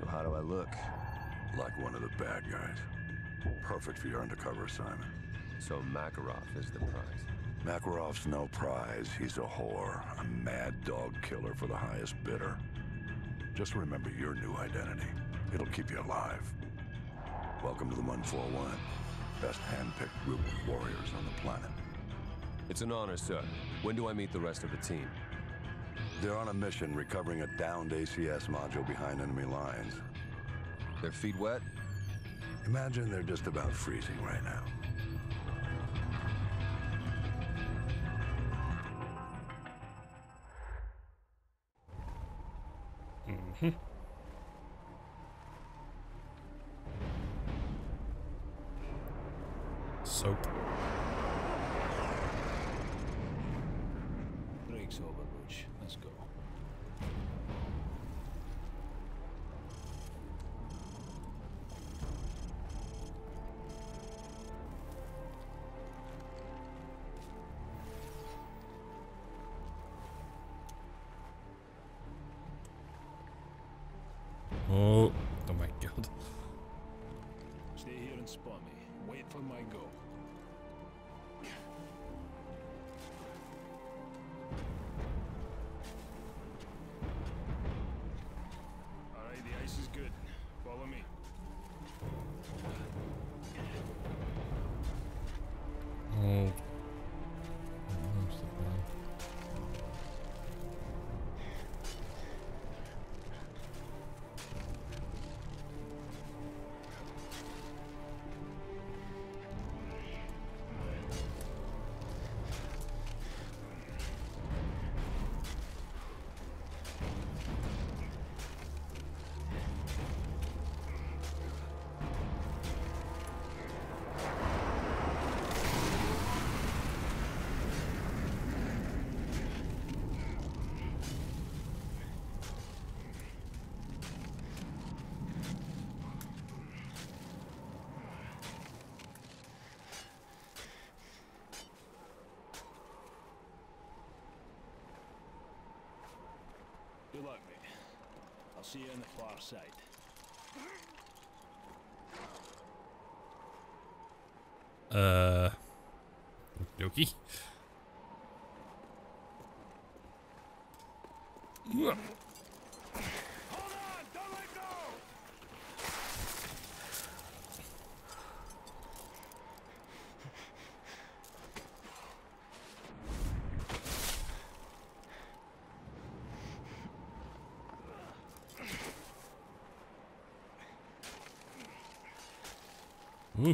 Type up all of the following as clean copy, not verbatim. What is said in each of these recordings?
So how do I look? Like one of the bad guys. Perfect for your undercover assignment. So Makarov is the prize. Makarov's no prize. He's a whore. A mad dog killer for the highest bidder. Just remember your new identity. It'll keep you alive. Welcome to the 141. Best hand-picked group of warriors on the planet. It's an honor, sir. When do I meet the rest of the team? They're on a mission recovering a downed ACS module behind enemy lines. Their feet wet? Imagine they're just about freezing right now. Soap. Break's over, Roach. Let's go. Oh my god. Stay here and spot me. Wait for my go. Alright, the ice is good. Follow me. Oh. Good luck, mate. I'll see you on the far side. Okey-dokey. Hold on! Don't let go! Ooh.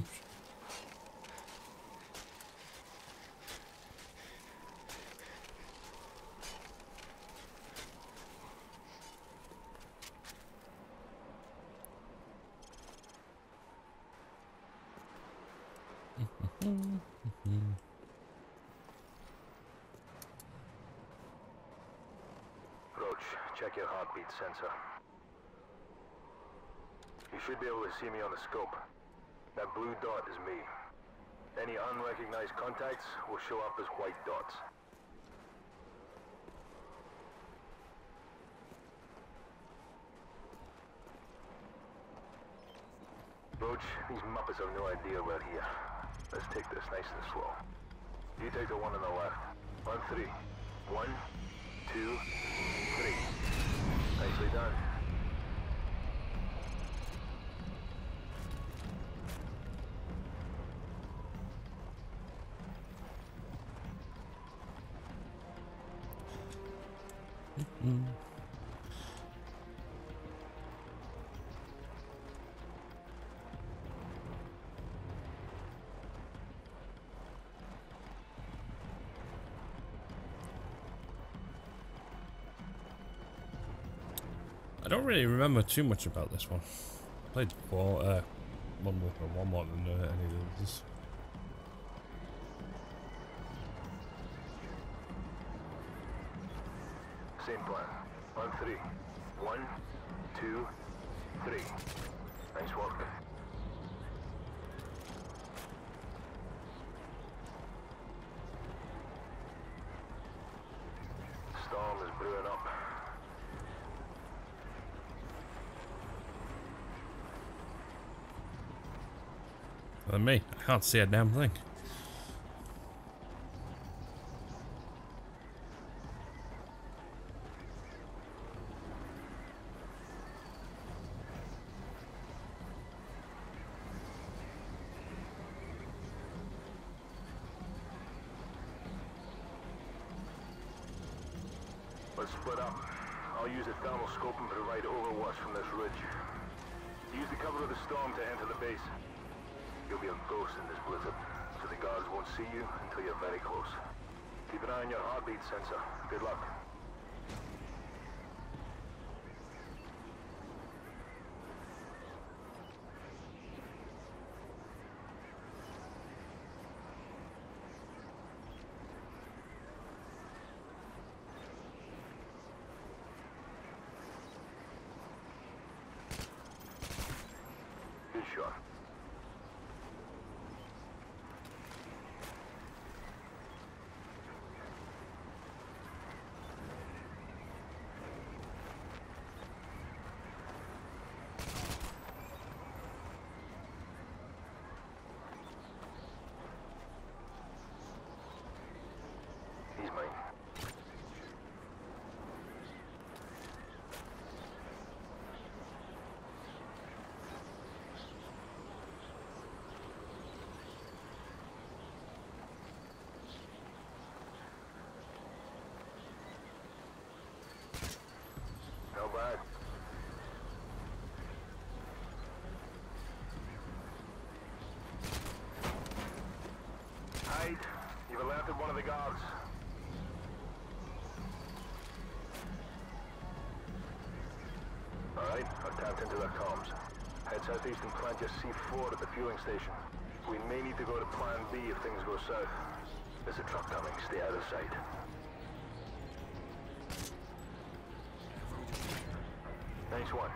Roach, check your heartbeat sensor. You should be able to see me on the scope. That blue dot is me. Any unrecognized contacts will show up as white dots. Roach, these Muppets have no idea we're here. Let's take this nice and slow. You take the one on the left. On three. 1, 2, 3. Nicely done. I don't really remember too much about this one. I played before, Modern Warfare 1 more than any of the others. Same plan. On three. 1, 2, 3. Nice work. Storm is brewing up. Than me. I can't see a damn thing. Let's split up. I'll use a thermal scope and provide overwatch from this ridge. Use the cover of the storm to enter the base. You'll be a ghost in this blizzard, so the guards won't see you until you're very close. Keep an eye on your heartbeat sensor. Good luck. Good shot. He's mine. No bad. Hide. You've alerted one of the guards. Alright, I've tapped into their comms. Head southeast and plant your C4 at the fueling station. We may need to go to plan B if things go south. There's a truck coming. Stay out of sight. Nice one.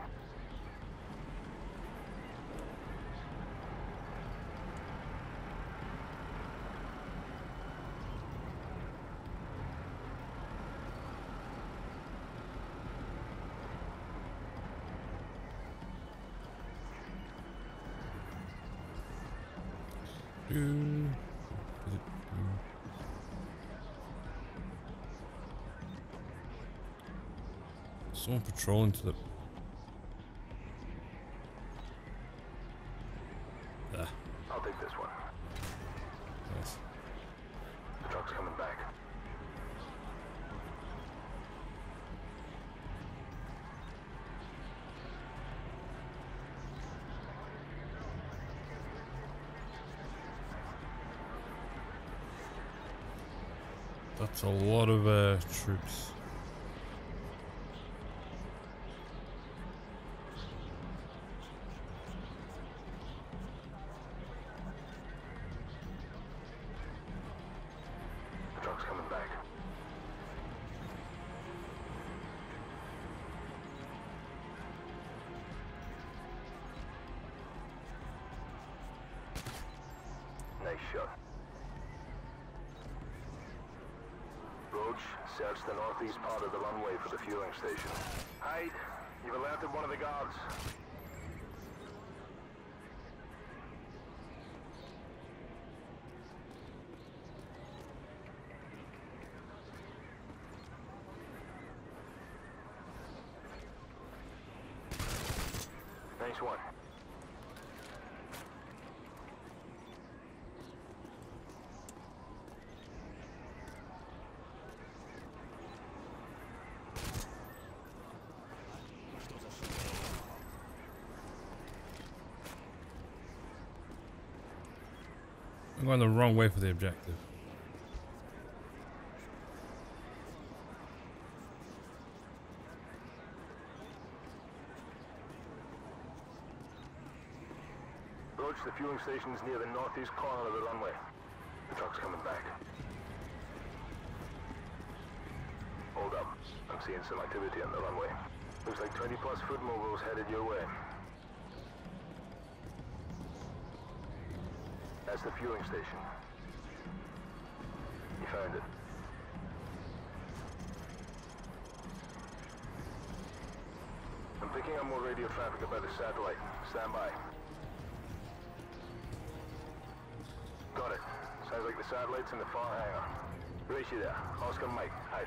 Someone patrolling to the... Ah, I'll take this one. nice. The truck's coming back. That's a lot of troops. The truck's coming back. Nice shot. Roach, search the northeast part of the runway for the fueling station. Hide. You've alerted one of the guards. Nice one. I'm going the wrong way for the objective. Roach, the fueling station's near the northeast corner of the runway. The truck's coming back. Hold up. I'm seeing some activity on the runway. Looks like 20+ foot mobiles headed your way. That's the fueling station. You found it. I'm picking up more radio traffic about the satellite. Stand by. Got it. Sounds like the satellite's in the far hangar. Race you there. Oscar Mike, hide.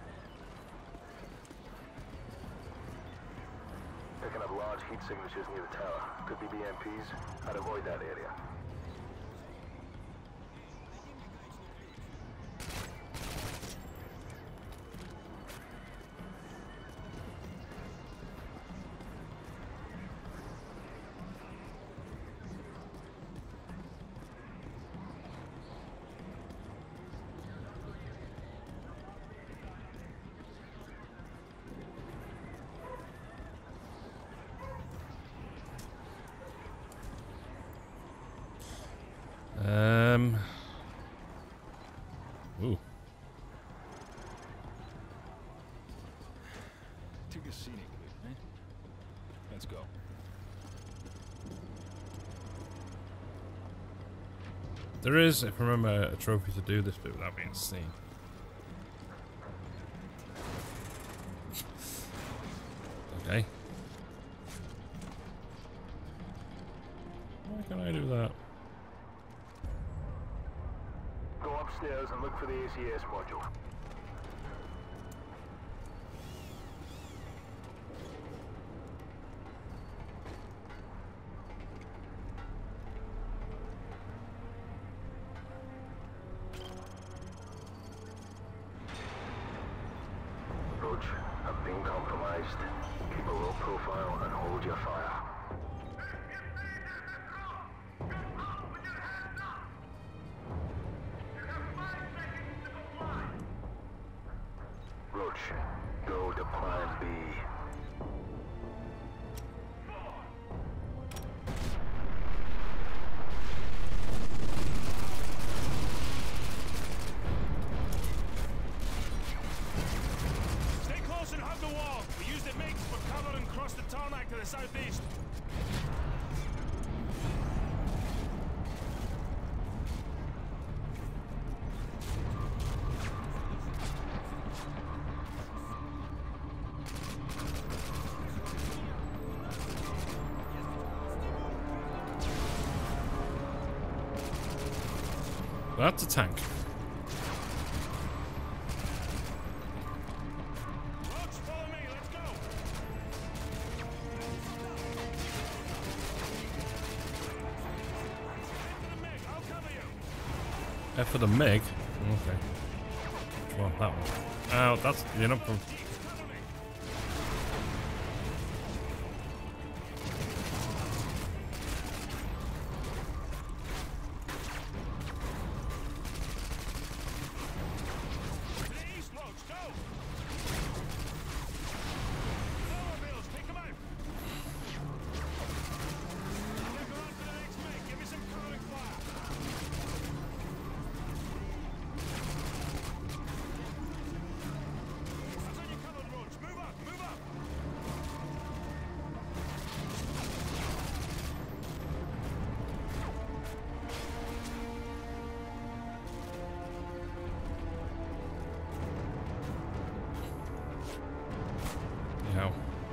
Picking up large heat signatures near the tower. Could be BMPs. I'd avoid that area. Ooh. Take a scenic route, eh? Let's go. There is, if I remember, a trophy to do this bit without being seen. Okay. Why can I do that? Go upstairs and look for the ACS module. Roach, I'm being compromised. Keep a low profile and hold your fire. Roach, go to plan B. Stay close and hug the wall. We use the MiGs for cover and cross the tarmac to the southeast. That's a tank. Roach, follow me. Let's go. Head for the MiG. I'll cover you. F for the MiG? Okay. Which one? That one. Oh, that's, you know, from... Cover me. To the east, Roach. Go. Snowmobiles, take them out. Look around for the next MiG. Give me some covering fire. What's on your cover, Roach? Move up, move up. Yeah.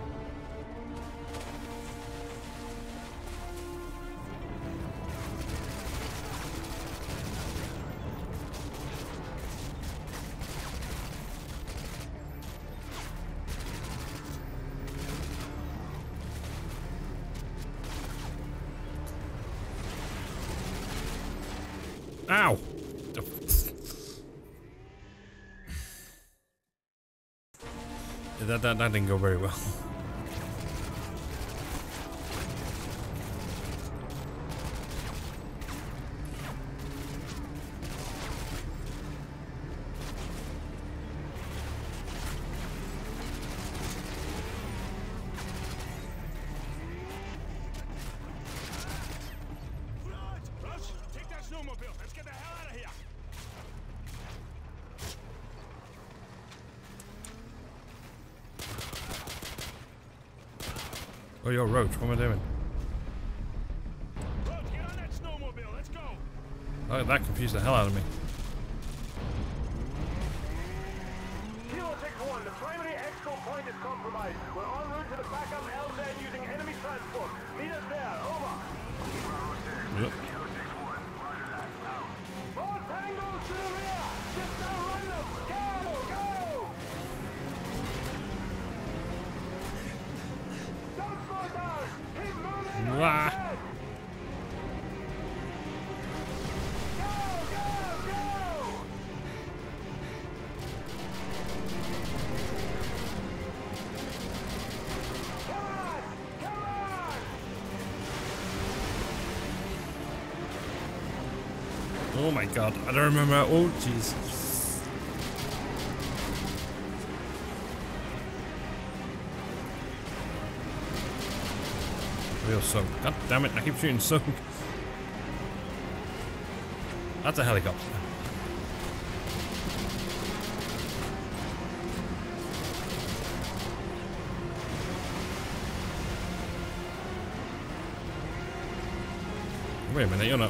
Ow! That didn't go very well. Roach, take that snowmobile. Let's get the hell out of here. Oh, yo, Roach, what am I doing? Roach, get on that snowmobile. Let's go. Oh, that confused the hell out of me. Kilo 6-1, the primary exco point is compromised. We're en route to the backup LZ using enemy transport. Meet us there, over. Yep. Kilo 6-1, roger that, out. Ah. Oh my god, I don't remember. Oh jeez. Real Sung. God damn it, I keep shooting Sung. That's a helicopter. Wait a minute, you're not.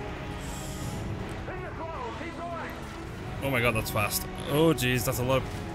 Oh my god, that's fast. Oh jeez, that's a lot of